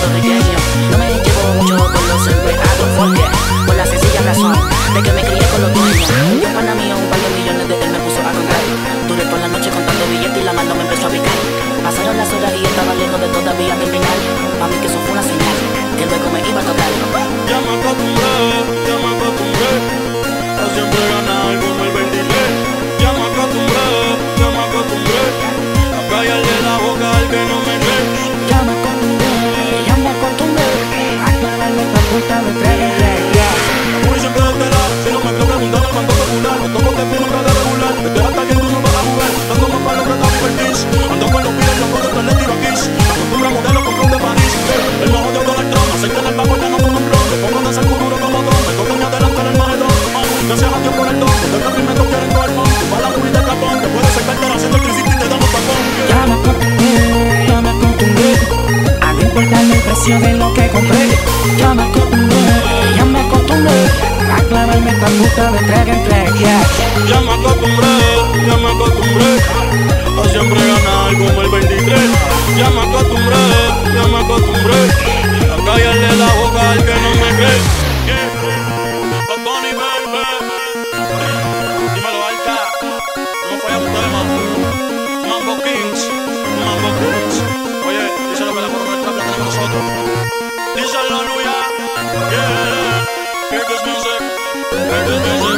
puertorriqueño. No me llevo mucho con los empleados, porque por la sencilla razón de que me crié con los dueños. Un día pana mío, un par de millones de él me puso a comprar. Duré toda la noche contando billetes y la mano me empezó a picar. Pasaron las horas y estaba lejos de todavía terminar. Pa' mí que eso fue una señal, que luego me iba a tocar. Ya me acostumbré a siempre ganar como el 23. Ya me acostumbré a callarle la boca al que no me cree. Ya me acostumbré a aclararle esta puta de tres. Muy siempre de tela, si no me creo preguntar al banco popular. No toco de pino de regular, te quedas hasta aquí, tú no vas a jugar. Dando más para lograr la divertis. Ando con los pies, los de le tiro aquí. Acostumbra a modelo con club de París. El más odio con el trono, aceite en el bajo, ya no como un ron. Me pongo a danzar duro como don, me toco ni adelantar el maletón. Gracias a Dios por el don, de crecimiento quieren coger mon. Tu mala pulita de capón, te puedes ser cartera haciendo el crisis y te damos tacón. Ya me acostumbré a no importarme el precio de lo que compré. Ya me acostumbré a clavarme esta puta de entrega en tres. Ya me acostumbré a siempre ganar como el 23. Ya me acostumbré a callarle la boca al que no me cree. Bad Bunny, baby. Dímelo, Alta. No fue a un tema. Mambo Kings. Oye, díselo que la corona del trap la tenemos nosotros. Díselo, Luya. Yeah. Hear this music.